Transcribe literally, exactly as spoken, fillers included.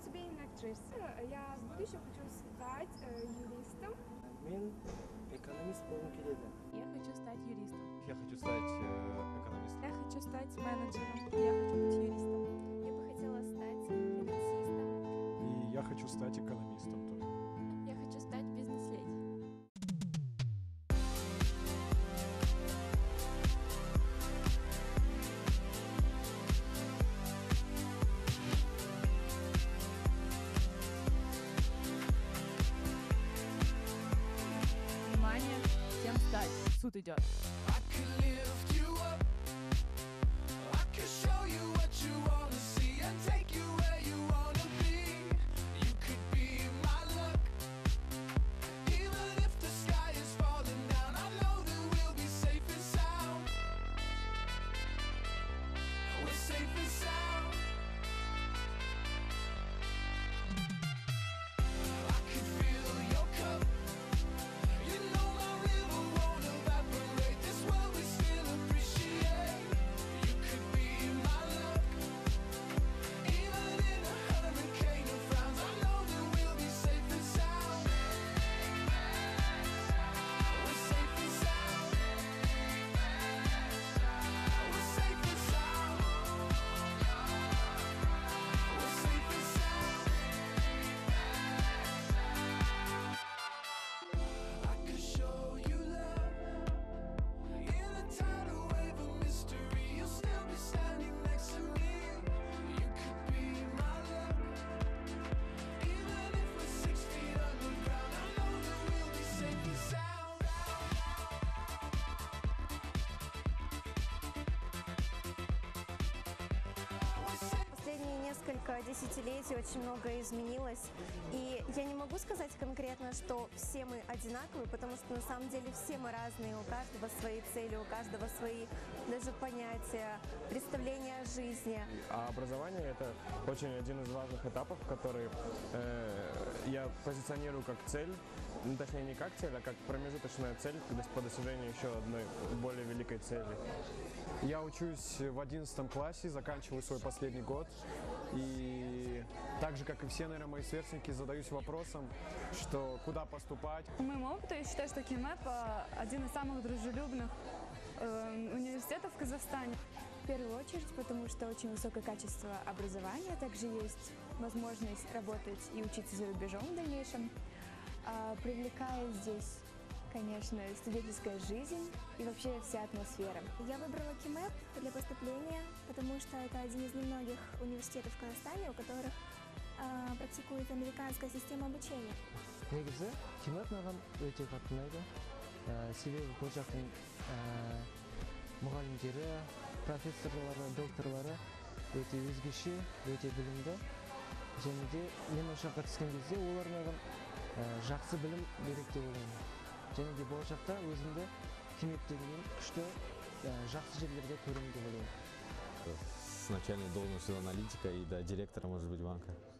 to be an actress. Я в будущем хочу стать э, юристом. Мен экономист болғым келеді. Я хочу стать юристом. Я хочу стать э, экономистом. Я хочу стать менеджером. Я хочу быть юристом. Я бы хотела стать финансистом. И я хочу стать экономистом тоже. Я хочу стать бизнес-леди. Внимание, всем встать. Суд идет. Несколько десятилетий очень многое изменилось, и я не могу сказать конкретно, что все мы одинаковые, потому что на самом деле все мы разные, у каждого свои цели, у каждого свои даже понятия, представления о жизни. А образование – это очень один из важных этапов, который э, я позиционирую как цель, ну, точнее не как цель, а как промежуточная цель по достижению еще одной более великой цели. Я учусь в одиннадцатом классе, заканчиваю свой последний год. И так же, как и все, наверное, мои сверстники, задаюсь вопросом, что куда поступать. По моему опыту, я считаю, что КИМЭП один из самых дружелюбных э, университетов в Казахстане. В первую очередь, потому что очень высокое качество образования, также есть возможность работать и учиться за рубежом в дальнейшем. А, привлекает здесь, конечно, студенческая жизнь и вообще вся атмосфера. Я выбрала КИМЭП для поступления, потому что это один из немногих университетов в Казахстане, у которых э, практикует американская система обучения. Негізі КИМЭП маған өте қатты ұнайды. Себебі бұл жақтың мұғалімдері, профессорлары, докторлары өте өзгеше, өте білімді. Және де мен осы жаққа түскен кезде олар маған жақсы білім береді деп ойлаймын. Және де болашақта өзімді КИМЭПтен күшті жақсы жерлерде көремін деп ойлаймын. С начальной должностью аналитика и до директора, может быть, банка.